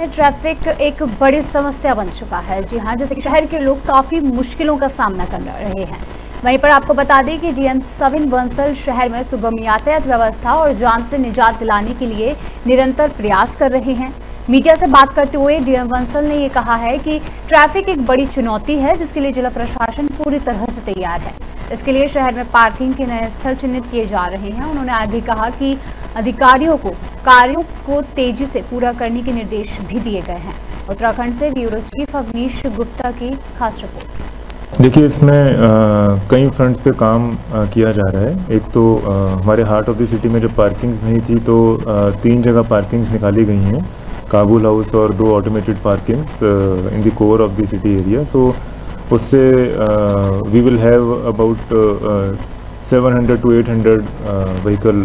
Traffic एक बड़ी समस्या बन चुका है। जी हाँ, जैसे कि शहर के लोग काफी मुश्किलों का सामना कर रहे हैं। वहीं पर आपको बता दें कि डीएम सविन बंसल शहर में सुगम यातायात व्यवस्था और जाम से निजात दिलाने के लिए निरंतर प्रयास कर रहे हैं। मीडिया से बात करते हुए डीएम बंसल ने ये कहा है कि ट्रैफिक एक बड़ी चुनौती है, जिसके लिए जिला प्रशासन पूरी तरह से तैयार है। इसके लिए शहर में पार्किंग के नए स्थल चिन्हित किए जा रहे हैं। उन्होंने आगे कहा कि अधिकारियों को कार्यों को तेजी से पूरा करने के निर्देश भी दिए गए हैं। उत्तराखंड से ब्यूरो चीफ अवनीश गुप्ता की खास रिपोर्ट। देखिए, इसमें कई फ्रंट्स पे काम किया जा रहा है। एक तो हमारे हार्ट ऑफ द सिटी में जब पार्किंग्स नहीं थी तो 3 जगह पार्किंग्स निकाली गई हैं, काबुल हाउस और 2 automated parkings in the core of the city area. So उससे we will have about 700 to 800 vehicle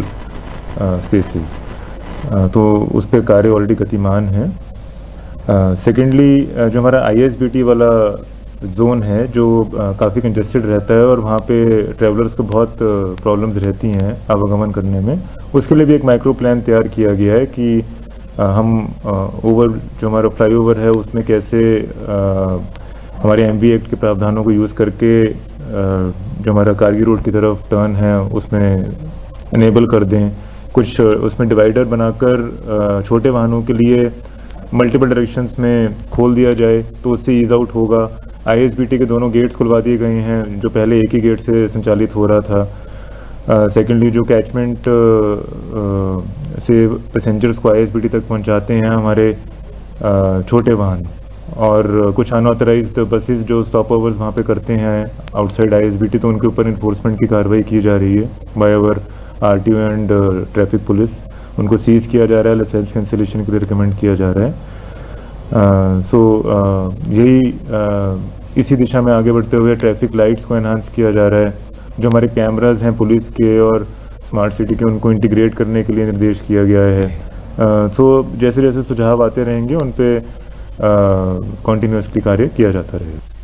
spaces. तो उस पर कार्य ऑलरेडी गतिमान है। सेकेंडली, जो हमारा ISBT वाला जोन है जो काफ़ी कंजेस्टेड रहता है और वहाँ पे ट्रैवलर्स को बहुत प्रॉब्लम्स रहती हैं आवागमन करने में, उसके लिए भी एक माइक्रो प्लान तैयार किया गया है कि हम ओवर जो हमारा फ्लाईओवर है उसमें कैसे हमारे MB एक्ट के प्रावधानों को यूज़ करके जो हमारा कारगिल रोड की तरफ टर्न है उसमें इनेबल कर दें। कुछ उसमें डिवाइडर बनाकर छोटे वाहनों के लिए मल्टीपल डायरेक्शंस में खोल दिया जाए तो उससे ईज आउट होगा। ISBT के दोनों गेट्स खुलवा दिए गए हैं जो पहले एक ही गेट से संचालित हो रहा था। सेकेंडली, जो कैचमेंट से पैसेंजर्स को ISBT तक पहुंचाते हैं हमारे छोटे वाहन और कुछ अनऑथराइज्ड बसेस जो स्टॉप ओवर्स वहाँ पे करते हैं आउटसाइड ISBT, तो उनके ऊपर इन्फोर्समेंट की कार्रवाई की जा रही है by our RTO and traffic police. उनको सीज किया जा रहा है, लाइसेंस कैंसिलेशन के लिए रिकमेंड किया जा रहा है। यही इसी दिशा में आगे बढ़ते हुए ट्रैफिक लाइट्स को एनहांस किया जा रहा है। जो हमारे कैमराज हैं पुलिस के और स्मार्ट सिटी के, उनको इंटीग्रेट करने के लिए निर्देश किया गया है। जैसे जैसे सुझाव आते रहेंगे उन पे कॉन्टिन्यूसली कार्य किया जाता रहेगा।